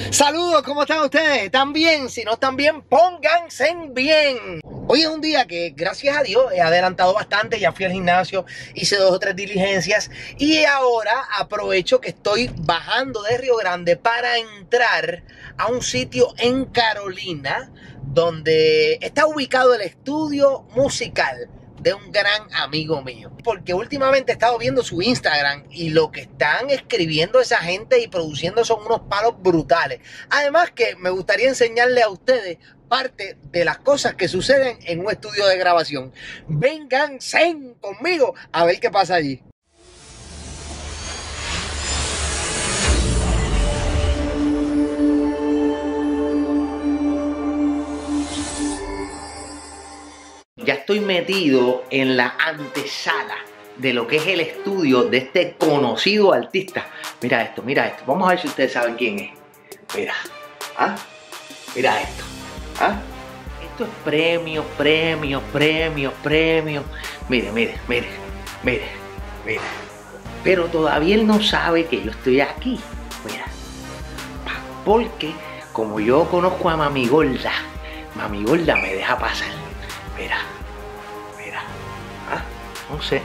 Saludos, ¿cómo están ustedes? ¿Están bien? Si no están bien, pónganse bien. Hoy es un día que, gracias a Dios, he adelantado bastante. Ya fui al gimnasio, hice 2 o 3 diligencias y ahora aprovecho que estoy bajando de Río Grande para entrar a un sitio en Carolina donde está ubicado el estudio musical de un gran amigo mío, porque últimamente he estado viendo su Instagram y lo que están escribiendo esa gente y produciendo son unos palos brutales. Además que me gustaría enseñarle a ustedes parte de las cosas que suceden en un estudio de grabación. Vénganse conmigo a ver qué pasa allí. Ya estoy metido en la antesala de lo que es el estudio de este conocido artista. Mira esto, mira esto. Vamos a ver si ustedes saben quién es. Mira, ¿ah? Mira esto, ¿ah? Esto es premios, premios, premios, premios. Mire, mire, mire, mire, mire. Pero todavía él no sabe que yo estoy aquí. Mira, porque como yo conozco a Mami Gorda me deja pasar. Mira, mira, no sé.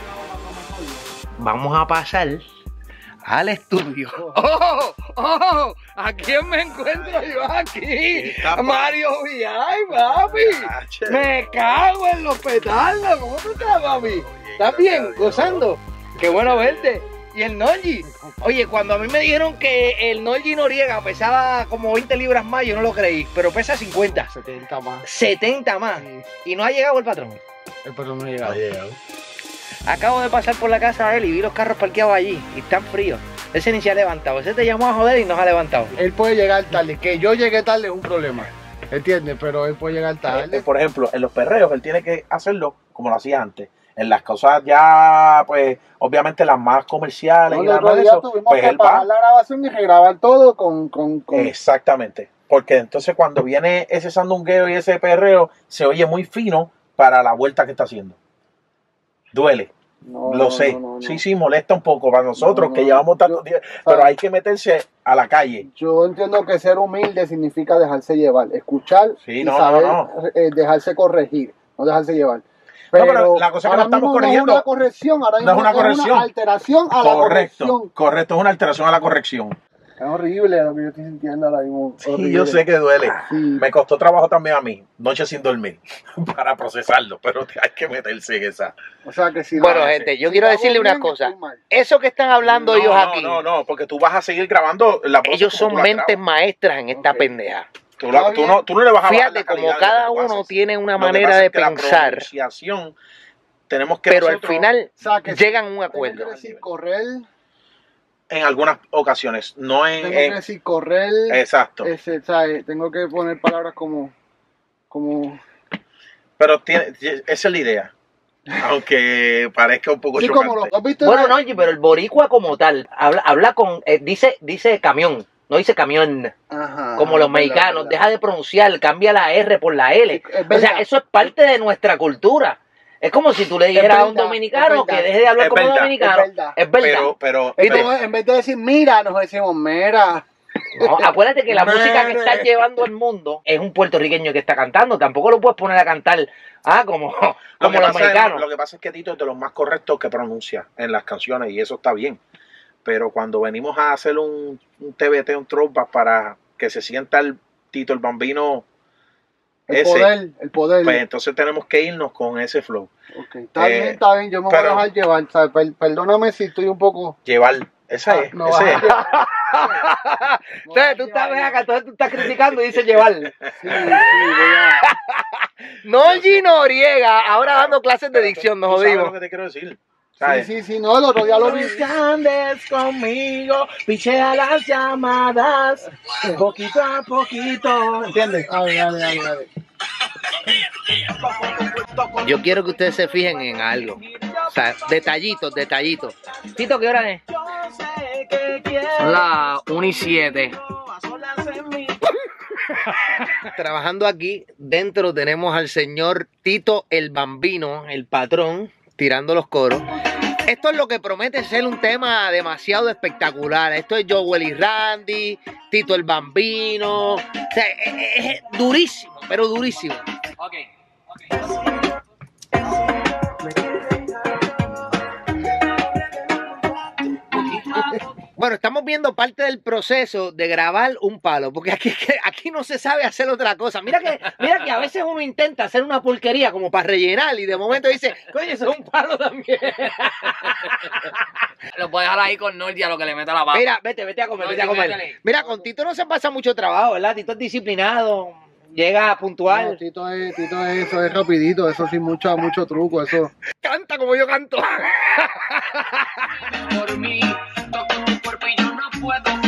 Vamos a pasar al estudio. ¡Oh! ¡Oh! ¿A quién me encuentro yo aquí? Mario Villay, papi. Me cago en los petardos. ¿Cómo tú estás, papi? ¿Estás bien? ¿Gozando? Qué bueno verte. ¿Y el Norgi? Oye, cuando a mí me dijeron que el Norgi Noriega pesaba como 20 libras más, yo no lo creí, pero pesa 50. 70 más. 70 más. Sí. Y no ha llegado el patrón. El patrón no ha llegado. Acabo de pasar por la casa de él y vi los carros parqueados allí y están fríos. Ese ni se ha levantado. Ese te llamó a joder y no se ha levantado. Él puede llegar tarde. Que yo llegue tarde es un problema. ¿Entiendes? Pero él puede llegar tarde. Por ejemplo, en los perreos él tiene que hacerlo como lo hacía antes. En las cosas ya, pues, obviamente las más comerciales No, y las más de eso, tuvimos pues que él parar va. la grabación y regrabar todo con... Exactamente. Porque entonces cuando viene ese sandungueo y ese perreo, se oye muy fino para la vuelta que está haciendo. Duele. Lo sé. Sí, molesta un poco para nosotros que llevamos tantos días. Pero hay que meterse a la calle. Yo entiendo que ser humilde significa dejarse llevar. Escuchar y saber dejarse corregir. No dejarse llevar. Pero la cosa que no estamos corrigiendo no es una corrección, ahora mismo no es una corrección. Es una alteración a la corrección. Correcto, es una alteración a la corrección. Es horrible lo que yo estoy sintiendo ahora mismo. Sí, horrible. yo sé que duele. Sí. Me costó trabajo también a mí, noches sin dormir, para procesarlo, pero hay que meterse en esa. O sea que si bueno, gente, yo quiero decirle una cosa. Eso que están hablando ellos aquí. No, porque tú vas a seguir grabando la voz. Ellos son mentes maestras en esta pendeja. Tú no le vas a bajar Fíjate, como cada uno tiene una manera de pensar. Tenemos que pero al final llegan a un acuerdo. Tengo que decir correr. En algunas ocasiones, no en... Tengo que decir correr. Exacto. Tengo que poner palabras como... Pero esa es la idea. Aunque parezca un poco chocante. Bueno, no, pero el boricua como tal, habla con... dice camión. No dice camión, ajá, como los mexicanos. Verdad. Deja de pronunciar, cambia la R por la L. O sea, eso es parte de nuestra cultura. Es como si tú le dijeras a un dominicano que deje de hablar como dominicano. Es verdad. Pero en vez de decir mira, nos decimos mera. No, acuérdate que la música que está llevando al mundo es un puertorriqueño que está cantando. Tampoco lo puedes poner a cantar como los mexicanos. Lo que pasa es que Tito es de los más correctos que pronuncia en las canciones y eso está bien. Pero cuando venimos a hacer un TBT, un throwback para que se sienta el Tito el Bambino, el poder. Pues entonces tenemos que irnos con ese flow. Okay. Está bien, yo me voy a dejar llevar. ¿Sabes? Perdóname si estoy un poco... Llevar, esa es. No, esa es. Entonces tú estás criticando y dices llevar. Sí, voy a... Norgi Noriega, ahora dando clases de dicción, nos jodimos. Lo que te quiero decir. Sí, no, el otro día lo vi. Andes conmigo, pichea las llamadas, poquito a poquito, ¿entiendes? Dale. Yo quiero que ustedes se fijen en algo. O sea, detallitos. Tito, ¿qué hora es? Son las 1:07. Trabajando aquí, dentro tenemos al señor Tito el Bambino, el patrón, tirando los coros. Esto es lo que promete ser un tema demasiado espectacular. Esto es Joel y Randy, Tito el Bambino. O sea, es durísimo, pero durísimo. Okay. Bueno, estamos viendo parte del proceso de grabar un palo, porque aquí no se sabe hacer otra cosa. Mira que a veces uno intenta hacer una porquería como para rellenar y de momento dice, coño, eso es un palo también. Lo puedes dejar ahí con Nordi a lo que le meta la pata. Mira, vete a comer, vete a comer. Mira, con Tito no se pasa mucho trabajo, ¿verdad? Tito es disciplinado, llega puntual. No, Tito eso es rapidito, eso sin mucho truco, eso. Canta como yo canto. Por mí, toco tu cuerpo y yo no puedo